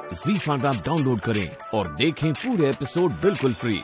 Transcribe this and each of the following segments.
ZEE5 app download करें और देखें पूरे एपिसोड बिल्कुल फ्री।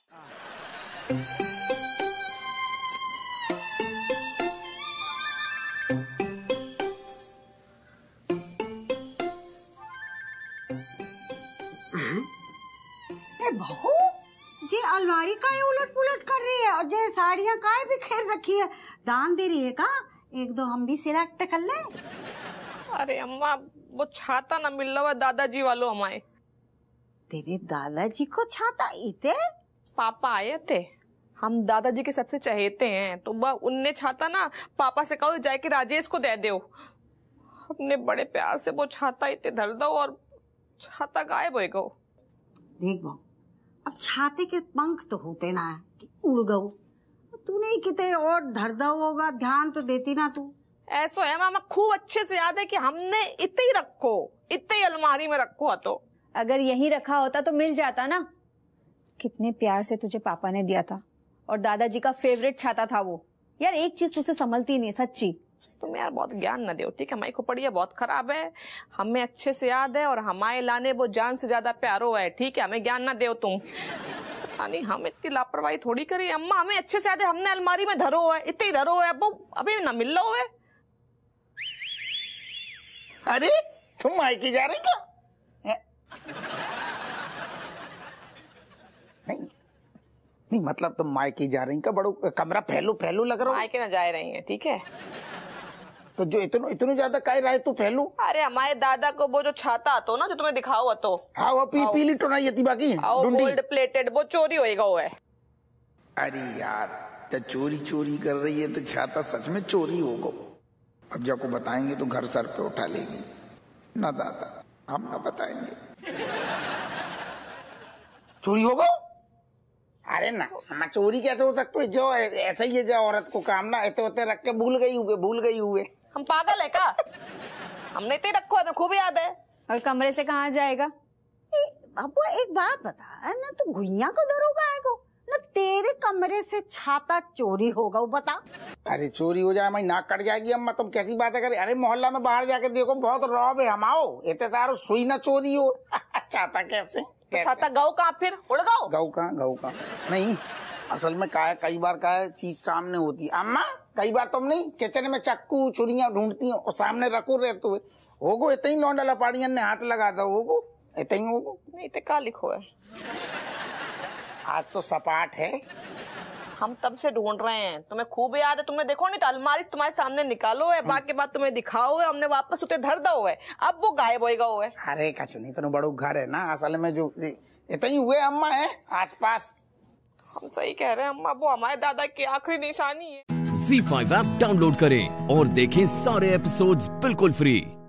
बहू जी अलमारी का उलट पुलट कर रही है और जे साड़ियाँ का बिखेर रखी है, दान दे रही है का? एक दो हम भी सिलेक्ट कर ले। अरे अम्मा वो छाता ना मिल रहा है दादाजी वालों हमारे। तेरे दादाजी को छाता इते? पापा आए थे, हम दादाजी के सबसे चहेते हैं, तो उनने छाता ना पापा से कहो जाके राजेश को दे दो। अपने बड़े प्यार से वो छाता इतने धर दो और छाता गायब हो गो। देख बहू, अब छाते के पंख तो होते ना कि उड़ गऊ, तूने किते और धर दो होगा, ध्यान तो देती ना तू। ऐसा है मामा, खूब अच्छे से याद है कि हमने इतने ही रखो, इतने ही अलमारी में रखो। तो अगर यहीं रखा होता तो मिल जाता ना। कितने प्यार से तुझे पापा ने दिया था और दादाजी का फेवरेट छाता था वो। यार एक चीज तुझसे संभलती नहीं सच्ची। तुम यार बहुत ज्ञान न दो, ठीक है? हमारी खोपड़िया बहुत खराब है, हमें अच्छे से याद है और हमारे लाने वो जान से ज्यादा प्यारो है, ठीक है? हमें ज्ञान न दो तुम। नहीं हम इतनी लापरवाही थोड़ी करी अम्मा, हमें अच्छे से याद है, हमने अलमारी में धरो है, इतने ही धरो है, अब अभी न मिल रहा है। अरे तुम मायके जा रही क्या? नहीं मतलब तुम मायके जा रही का? बड़ो कमरा फैलू फैलू लग रहा है। मायके न जा रही है, ठीक है? तो जो इतनो ज्यादा काय रहा है तू फैलू? अरे हमारे दादा को वो जो छाता आता ना, जो तुम्हें दिखाओ तो हाँ वो पीली तो नहीं बाकी गोल्ड प्लेटेड, वो चोरी होएगा वो है। अरे यार तो चोरी कर रही है तो छाता सच में चोरी होगा। अब जब को बताएंगे तो घर सर पे उठा लेगी ना दादा, हम ना बताएंगे। चोरी होगा? अरे ना हम चोरी कैसे हो सकते है? जो ऐसा ही है, जो औरत को काम ना ऐसे होते रख के भूल गई हुए। हम पागल है क्या? हमने तो रखो, हमें खूब याद है। और कमरे से कहाँ जाएगा? अब एक बात बता ना, तू गुइया को धरोगा आएगो ना, तेरे कमरे से छाता चोरी होगा वो बता। अरे चोरी हो जाए मैं नाक कट जाएगी अम्मा, तुम कैसी बातें करें? अरे मोहल्ला में बाहर जाके देखो, बहुत रौब है। हम आओ इतने सारो सुई ना चोरी हो। छाता कैसे? छाता गाँव कहाँ फिर उड़ गाँव? गाँव कहाँ नहीं, असल में क्या है, कई बार क्या है चीज सामने होती है अम्मा। कई बार तुम नहीं किचन में चक्कू छुरियां ढूंढती हो और सामने रखो रहते हुए होगो इतने ही लौंडा लपाड़ियन ने हाथ लगा दो होगो इतने ही होगो। नहीं तो क्या लिखो है? आज तो सपाट है। हम तब से ढूंढ रहे हैं, तुम्हें खूब याद है। तुमने देखो नहीं तो अलमारी तुम्हारे सामने निकालो है, बाकी बात तुम्हें दिखाओ है, हमने वापस उसे धर दो है, अब वो गायब होएगा वो है। अरे कछु नहीं, तो बड़ो घर है ना, असल में जो इतने ही हुए अम्मा है आस पास। हम सही कह रहे हैं अम्मा, वो हमारे दादा की आखिरी निशानी है। ZEE5 ऐप डाउनलोड करें और देखें सारे एपिसोड्स बिल्कुल फ्री।